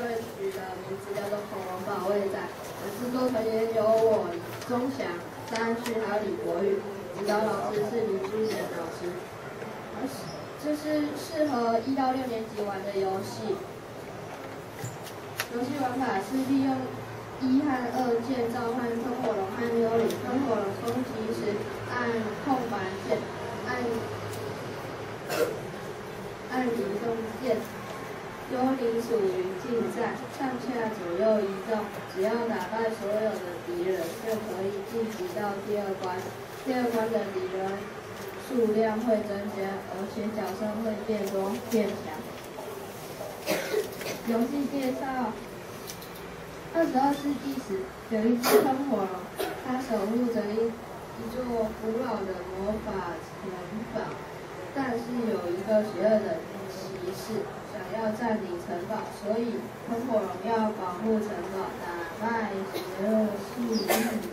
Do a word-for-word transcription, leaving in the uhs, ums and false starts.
队取的名字叫做恐龙保卫战。制作团员有我钟祥、张安旭还有李国宇，指导老师是林居贤老师。这是适合一到六年级玩的游戏。游戏玩法是利用一和二键召唤喷火龙和幽灵。喷火龙攻击时按空白键，按按移动键。幽灵属于近战，上下左右移动，只要打败所有的敌人，就可以晋级到第二关。第二关的敌人数量会增加，而且角色会变多变强。游戏介绍：二十二世纪时，有一只喷火龙，它守护着一一座古老的魔法城堡，但是有一个邪恶的骑士想要占领城堡，所以喷火龙要保护城堡，打败邪恶势力。